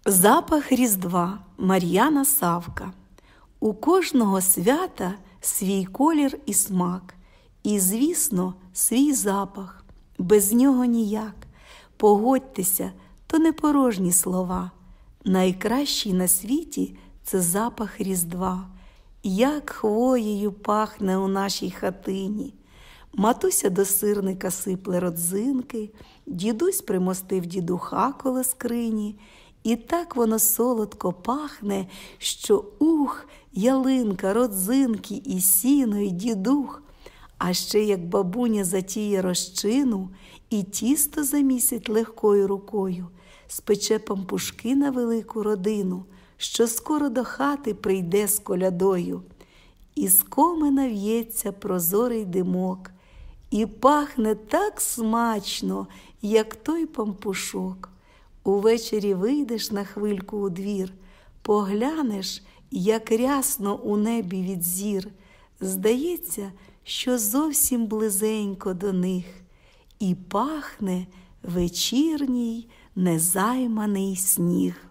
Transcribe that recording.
Запах Різдва. Мар'яна Савка. У кожного свята свій колір і смак. І, звісно, свій запах. Без нього ніяк. Погодьтеся, то не порожні слова. Найкращий на світі – це запах Різдва. Як хвоєю пахне у нашій хатині. Матуся до сирника сипле родзинки, дідусь примостив дідуха коло скрині. І так воно солодко пахне, що ялинка, родзинки, і сіно, і дідух. А ще як бабуня затіє розчину і тісто замісить легкою рукою, спече пампушки на велику родину, що скоро до хати прийде з колядою. І з комина в'ється прозорий димок, і пахне так смачно, як той пампушок. Увечері вийдеш на хвильку у двір, поглянеш, як рясно у небі від зір. Здається, що зовсім близенько до них, і пахне вечірній незайманий сніг.